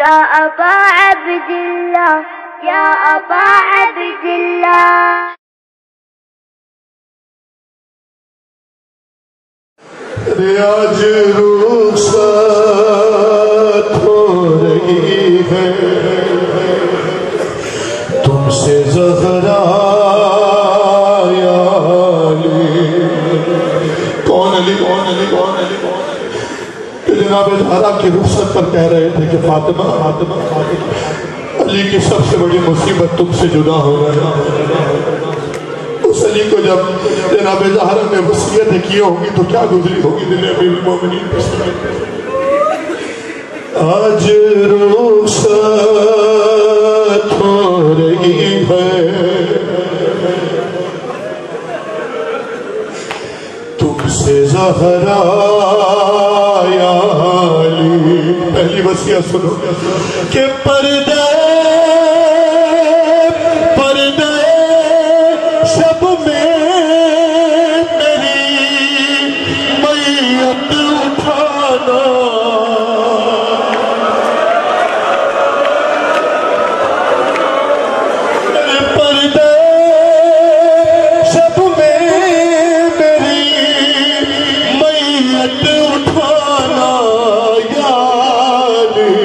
يا أبا عبد الله يا أبا عبد الله. آج رخصت ہو رہی ہے تم سے زہرا یا علی. کون علی کون علی کون علی کہ جناب زہرا کی رخصت پر کہہ رہے تھے کہ فاطمہ فاطمہ فاطمہ علی کی سب سے بڑی مصیبت تم سے جدا ہو رہا ہے. اس علی کو جب جناب زہرا نے وصیتیں کی ہوگی تو کیا گزری ہوگی دل امیر المومنین پر. آج رخصت ہو رہی ہے تم سے زہرا یا علی. پہلی وصیت سنو کہ پردے شب میں میری میت اٹھانا. پردے شب میں میری میت اٹھانا یا علی.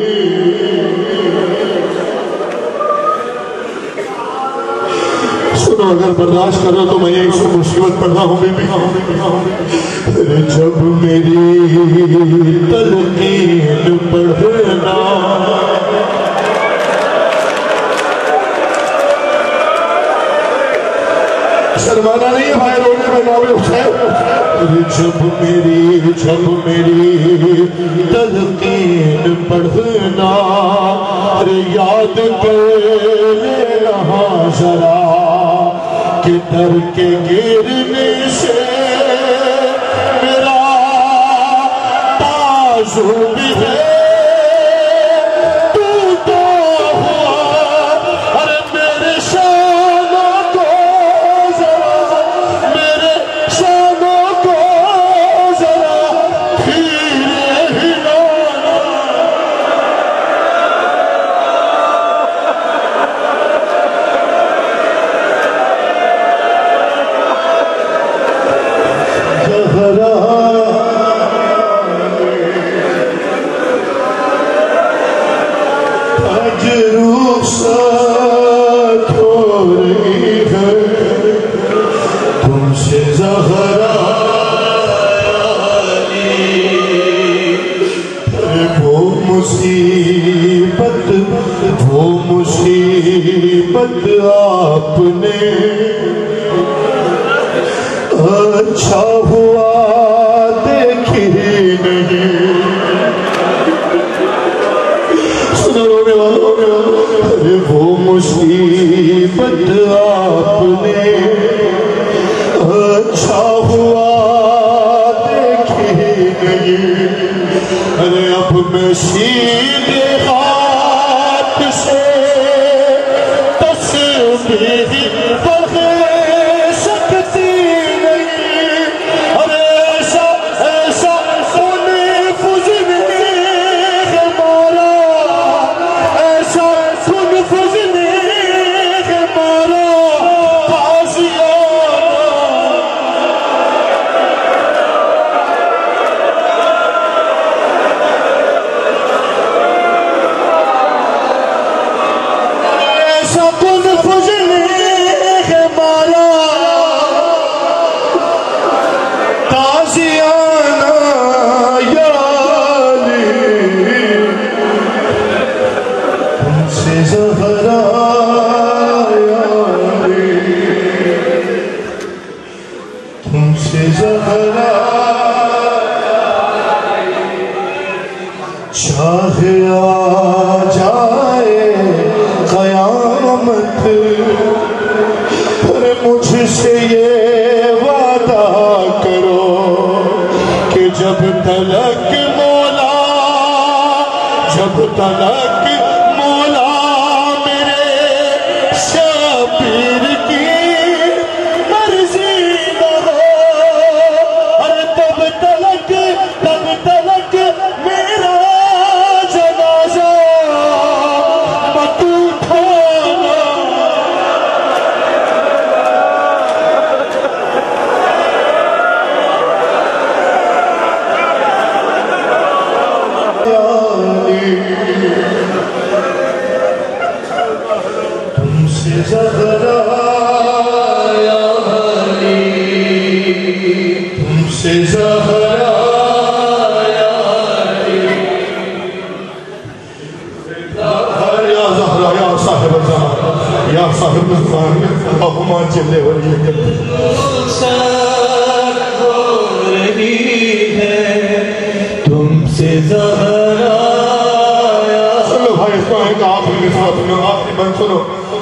سنو اگر برداشت کر رہا تو میں یہیں سے مصیبت پڑھ رہا ہوں بیبی. جب میری تلقین پڑھنا شرمانا نہیں ہے بھائی رونے میں نام حسین. جب میری تلقین پڑھنا یاد کر لینا ذرا کہ در کے گرنے سے میرا تازو بھی ہے ٹوٹا ہوا. ارے میرے شانوں کو ذرا میرے شانوں کو ذرا پھیرے ہلانا. زہرا آج رخصت ہو رہی ہے تم سے زہرا علی. وہ مصیبت آپ نے اچھا ہوا دیکھی نہیں. سنو رونے والوں ارے وہ مصیبت آپ نے اچھا ہوا دیکھی نہیں. ارے اب میں سیدھے ہاتھ سے تسبیح پڑھ سکتی نہیں. ارے ایسا تنفذ میں ہمارا ایسا تنفذ میں ہمارا چاہے آ جائے قیامت ارے مجھ سے یہ وعدہ کرو کہ جب تلک مولا میرے شبیر کی مرضی نہ ہو ارے تب تلک میرا جنازہ صاحب الزمان یا صاحب الزمان اہما چلے ولی ساتھ ہو رہی ہے تم سے زہرا سنو بھائی اس کو ایک آخری مثال سنو آخری بند سنو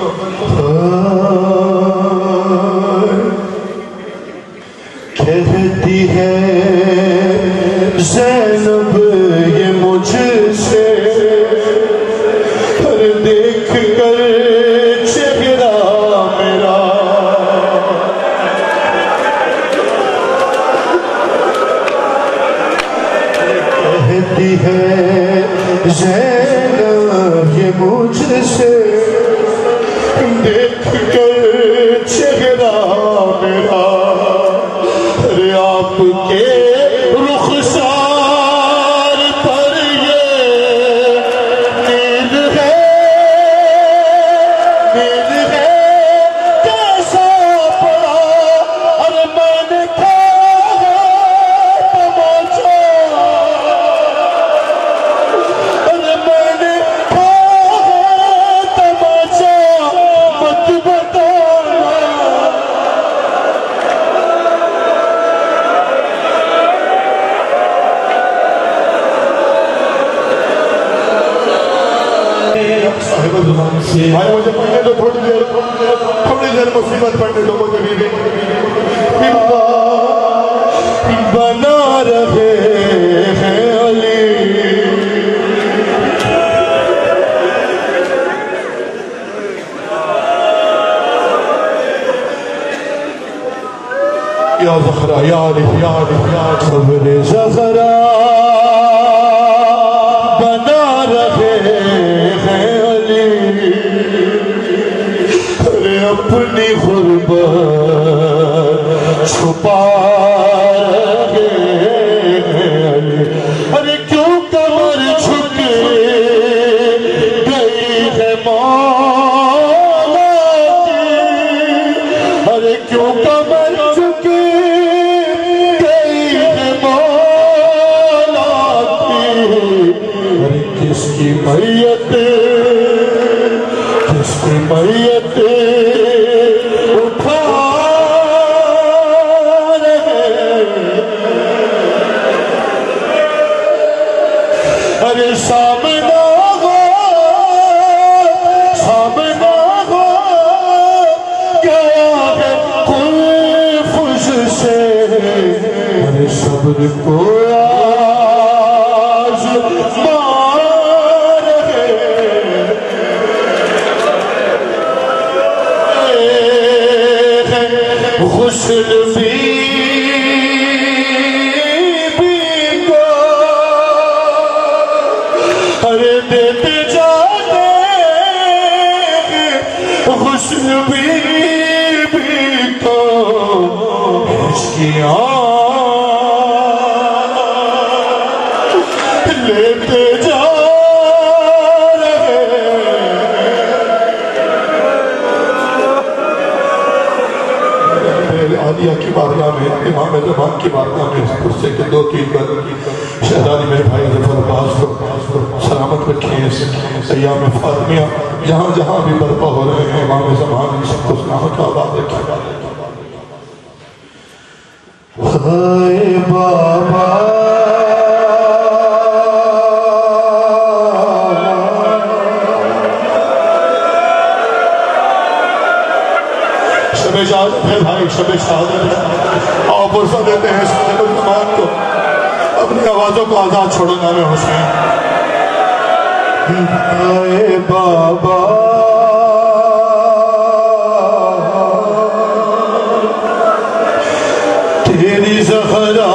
کہتی ہے زینب یہ مجھ سے ہر دیکھ کر چہرہ میرا کہتی ہے زینب یہ مجھ سے دیکھ کر چہرہ میرا آپ کے رخسار پر یہ نیل ہے کیسا پڑا اور میں نے کھایا تماچا اور میں نے کھایا تماچا مت بتانا بھائی مجھے پڑھنے دو تھوڑی دیر مصیبت پڑھنے دو مجھے بھی بنا رہے ہیں علی یا زہرا یا علی یا علی یا صبر زہرا بنا رہے ہیں اپنی غربت چھپا رہے ہیں ارے کیوں کمر جھک گئی ہے مولا کی ارے کیوں کمر جھک گئی ہے مولا کی ارے کس کی میت میت اٹھا رہے ارے سامنا ہو گیا ہے کوئی فش سے ارے صبر کو غسل بیبی کو ارے دیتے جاتے غسل بیبی کو اس کی لیتے جا عالیہ کی بارگاہ میں امام زمان کی بارگاہ میں اس سے کہ 2-3 بار شہدانی میرے بھائی ظفر عباس کو سلامت رکھیں ایام فاطمیہ جہاں جہاں بھی برپا ہو رہے ہیں امام زمان سب کو سلامت آباد رکھیں ہائے بابا شب شہادت ہے بھائی شب شہادت ہے آؤ فرصت دیتے ہیں صاحب الزمان کو اپنی آوازوں کو آزاد چھوڑو نام حسین اے بابا تیری زہرا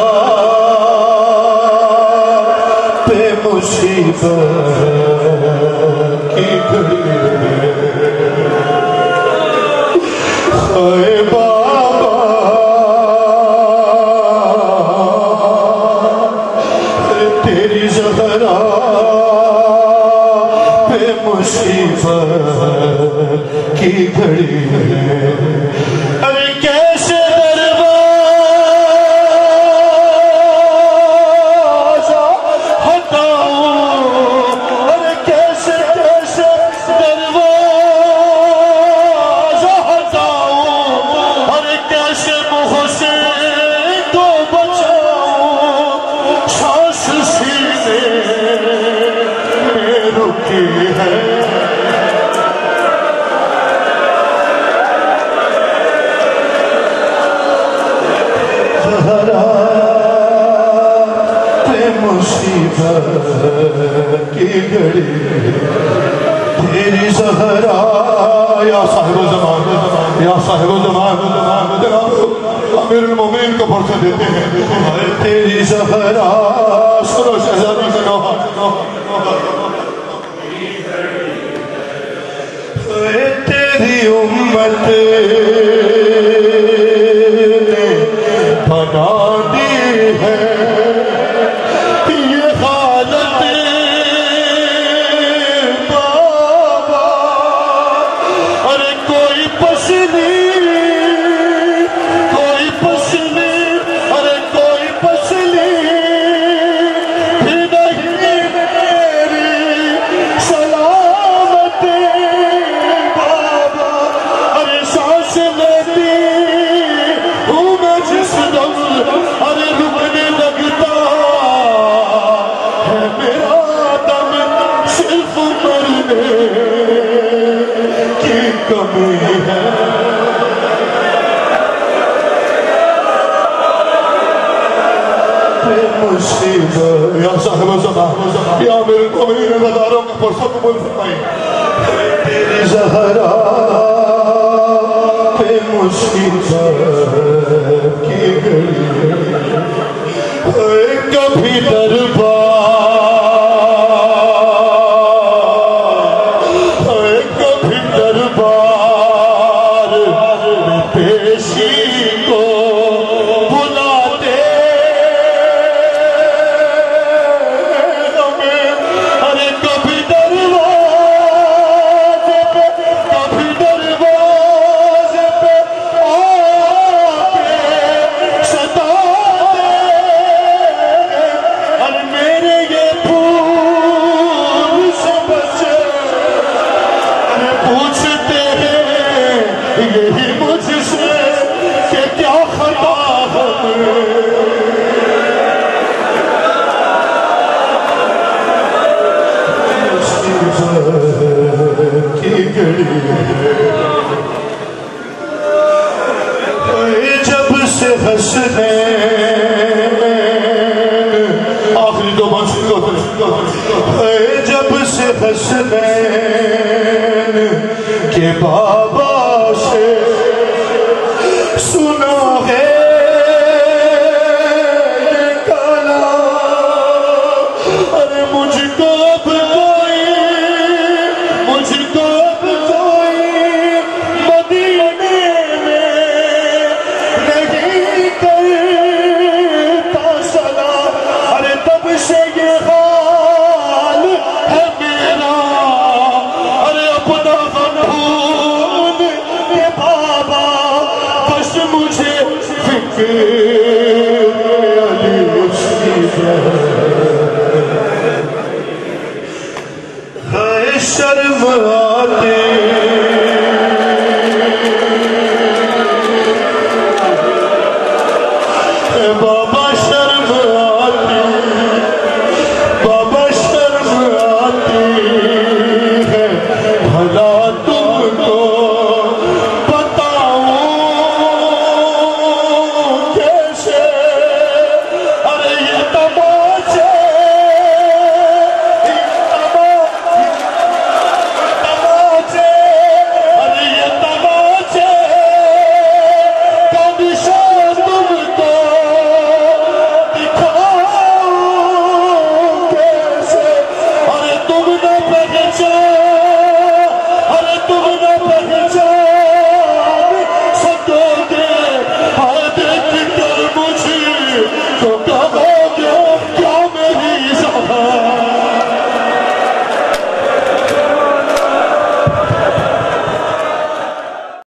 پہ مصیبت کی گھڑی اے بابا تیری زہرا پہ مصیبت کی گھڑی ارے کیسے دروازہ ہٹاؤں ارے کیسے دروازہ ہوتی ہے زہرا پہ مصیبت کی گھڑی تیری زہرا یا صاحب زمان یا صاحب زمان جناب امیر المومنین کو فرصت دیتے ہیں تیری زہرا سنو شہزادی کا نوحہ تیری امت نے بنا دی ہے یہ حالت بابا ارے کوئی پسلی ارے کوئی پسلی بھی نہیں میری سلامت بابا ارے سانس لیتی ہوں میں جس دم ارے رکنے لگتا ہے میرا دم صرف مرنے کی کمی ہے مصیبت یا صاحب زمان یا میرے قومین نداروں کا فرصت قبول فرمائی تیری زہرا پہ مصیبت کی گھڑی کبھی دربار میں پیشی کو بلاتے جب سے حسنین آخری دو منصور جب سے حسنین کے بابا سے سنا ہے یہ کلام ارے مجھ کو اب شرم آتی بابا شرم آتی بابا شرم آتی ہے بھلا